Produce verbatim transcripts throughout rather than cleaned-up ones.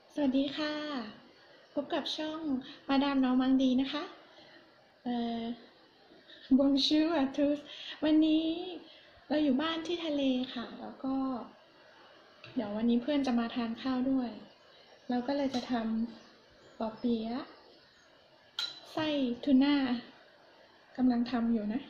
สวัสดีค่ะพบกับช่องมาดามน้องมังดีนะคะเอ่อบงชูอาทุสวันนี้เราอยู่บ้านที่ทะเลค่ะแล้วก็เดี๋ยววันนี้เพื่อนจะมาทานข้าวด้วยเราก็เลยจะทำปอเปี๊ยะไส้ทูน่ากำลังทำอยู่นะ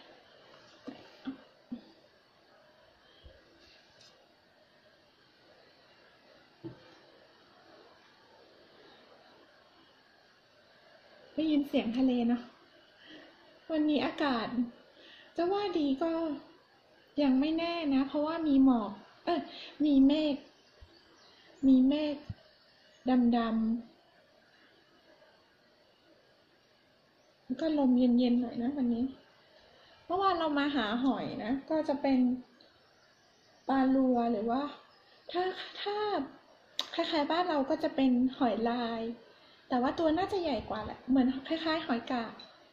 ได้ยินเสียงทะเลเนาะวันนี้อากาศจะว่าดีก็ยังไม่แน่นะเพราะว่ามีหมอกเออมีเมฆมีเมฆดำๆแล้วก็ลมเย็นๆหน่อยนะวันนี้เมื่อวานเรามาหาหอยนะก็จะเป็นปลาลัวหรือว่าถ้าถ้าคล้ายๆบ้านเราก็จะเป็นหอยลายแต่ว่าตัวน่าจะใหญ่กว่าแหละเหมือนคล้ายๆหอยกาบ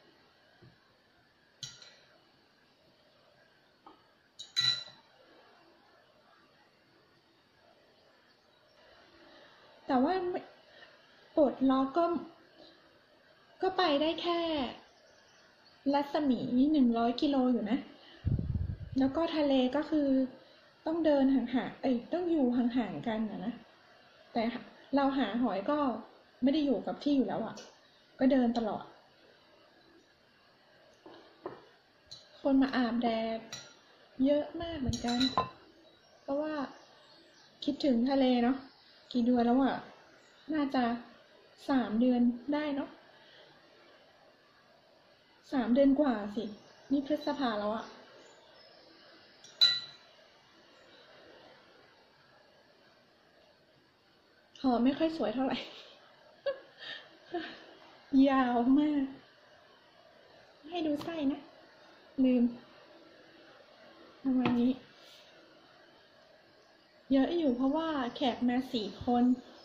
แต่ว่าปลดล็อกก็ก็ไปได้แค่รัศมีหนึ่งร้อยกิโลอยู่นะแล้วก็ทะเลก็คือต้องเดินห่างๆเอ้ยต้องอยู่ห่างๆกันนะนะแต่เราหาหอยก็ไม่ได้อยู่กับที่อยู่แล้วอ่ะก็เดินตลอดคนมาอาบแดดเยอะมากเหมือนกันเพราะว่าคิดถึงทะเลเนาะกี่เดือนแล้วอ่ะน่าจะสามเดือนได้เนาะสามเดือนกว่าสินี่พฤษภาแล้วอ่ะหอไม่ค่อยสวยเท่าไหร่ยาวมากให้ดูไส้นะลืมประมาณนี้เยอะอยู่เพราะว่าแขกมาสี่คน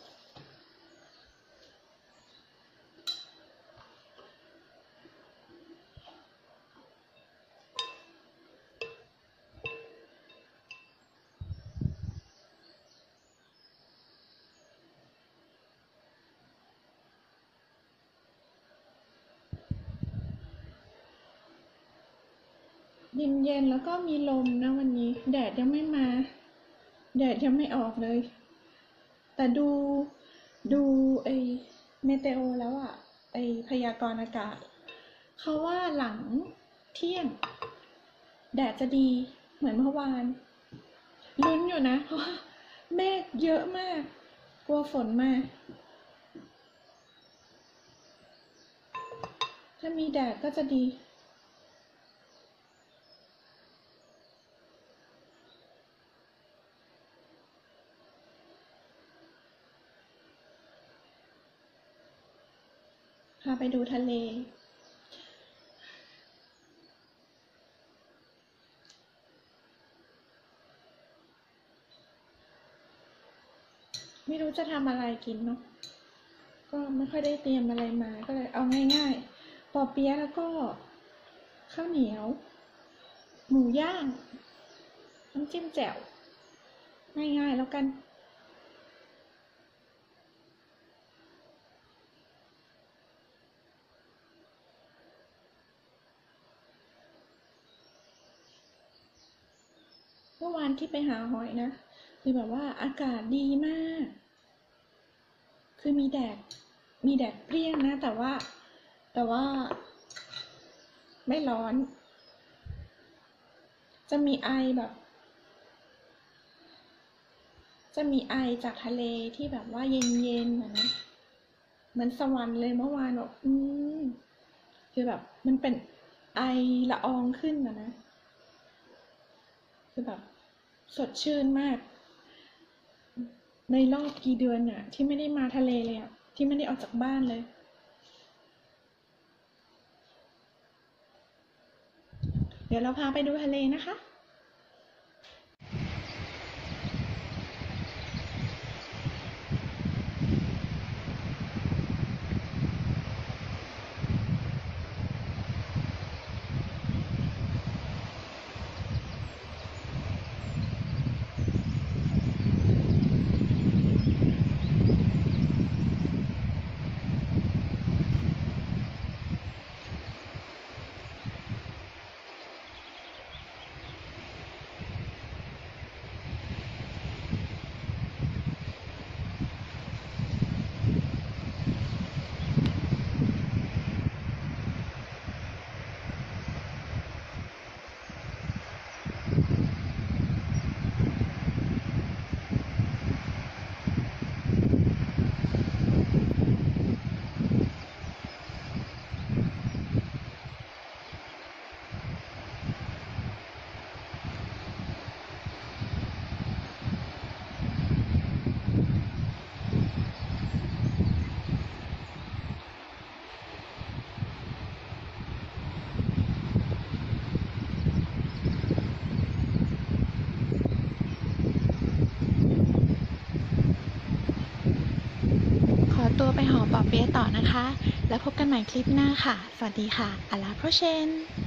เย็นๆแล้วก็มีลมนะวันนี้แดดยังไม่มาแดดยังไม่ออกเลยแต่ดูดูไอเมเทโอแล้วอะไอพยากรณ์อากาศเขาว่าหลังเที่ยงแดดจะดีเหมือนเมื่อวานลุ้นอยู่นะเพราะว่าเมฆเยอะมากกลัวฝนมาถ้ามีแดดก็จะดีพาไปดูทะเลไม่รู้จะทำอะไรกินเนาะก็ไม่ค่อยได้เตรียมอะไรมาก็เลยเอาง่ายๆปอเปี๊ยะแล้วก็ข้าวเหนียวหมูย่างน้ำจิ้มแจ่วง่ายๆแล้วกันเมื่อวานที่ไปหาหอยนะคือแบบว่าอากาศดีมากคือมีแดดมีแดดเปรี้ยงนะแต่ว่าแต่ว่าไม่ร้อนจะมีไอแบบจะมีไอจากทะเลที่แบบว่าเย็นๆนะเหมือนสวรรค์เลยเมื่อวานแบบอืมคือแบบมันเป็นไอละอองขึ้นนะนะคือแบบสดชื่นมากในรอบกี่เดือนน่ะที่ไม่ได้มาทะเลเลยอ่ะที่ไม่ได้ออกจากบ้านเลยเดี๋ยวเราพาไปดูทะเลนะคะตัวไปหอป่อเปี๊ยะต่อนะคะ แล้วพบกันใหม่คลิปหน้าค่ะ สวัสดีค่ะ à la prochaine